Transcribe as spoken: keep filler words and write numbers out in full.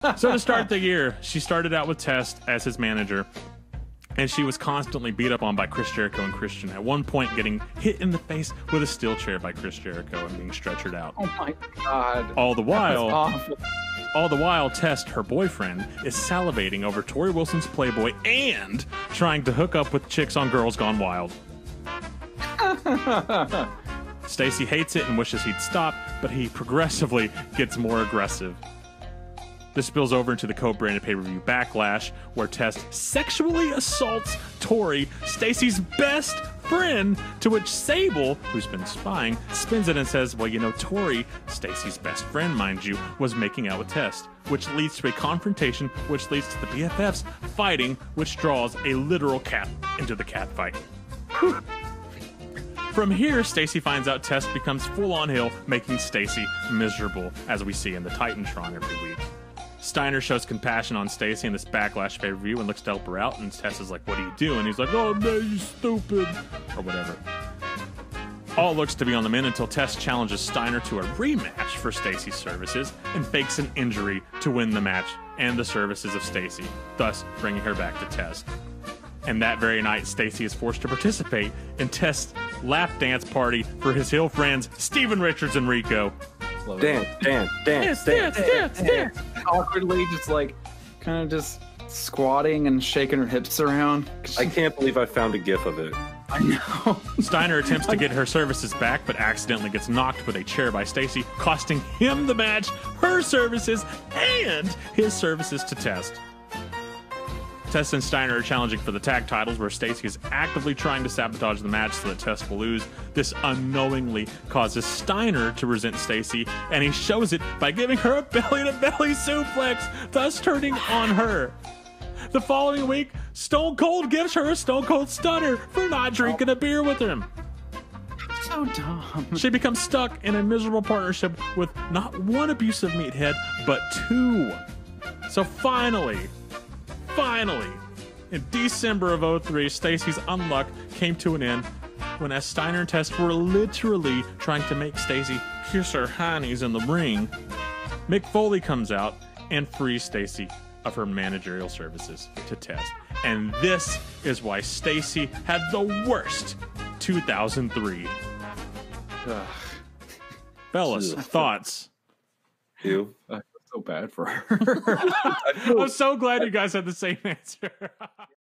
So to start the year, she started out with Test as his manager, and she was constantly beat up on by Chris Jericho and Christian. At one point, getting hit in the face with a steel chair by Chris Jericho and being stretchered out. Oh my god! All the while, awful. all the while, Test, her boyfriend, is salivating over Tori Wilson's Playboy and trying to hook up with chicks on Girls Gone Wild. Stacy hates it and wishes he'd stop, but he progressively gets more aggressive. This spills over into the co-branded pay-per-view Backlash, where Test sexually assaults Tori, Stacy's best friend, to which Sable, who's been spying, spins it and says, well, you know, Tori, Stacy's best friend, mind you, was making out with Test, which leads to a confrontation, which leads to the B F Fs fighting, which draws a literal cat into the cat fight. From here, Stacy finds out Test becomes full-on heel, making Stacy miserable, as we see in the Titantron every week. Steiner shows compassion on Stacy in this Backlash pay-per-view and looks to help her out, and Tess is like, what do you do? And he's like, oh, no, you stupid, or whatever. All looks to be on the mend until Tess challenges Steiner to a rematch for Stacy's services and fakes an injury to win the match and the services of Stacy, thus bringing her back to Tess. And that very night, Stacy is forced to participate in Test's lap dance party for his heel friends Steven Richards and Rico. Dance, dance, dance, dance, dance, dance. Awkwardly, just like, kind of just squatting and shaking her hips around. I can't believe I found a gif of it. I know. Steiner attempts to get her services back, but accidentally gets knocked with a chair by Stacy, costing him the match, her services, and his services to Test. Test and Steiner are challenging for the tag titles, where Stacy is actively trying to sabotage the match so that Test will lose. This unknowingly causes Steiner to resent Stacy, and he shows it by giving her a belly-to-belly suplex, thus turning on her. The following week, Stone Cold gives her a Stone Cold Stunner for not drinking a beer with him. So dumb. She becomes stuck in a miserable partnership with not one abusive meathead, but two. So finally, finally, in December of oh three, Stacy's unluck came to an end when, as Steiner and Test were literally trying to make Stacy kiss her honeys in the ring, Mick Foley comes out and frees Stacy of her managerial services to Test. And this is why Stacy had the worst two thousand three. Ugh. Fellas, thoughts? You? I feel so bad for her. I'm so glad you guys had the same answer.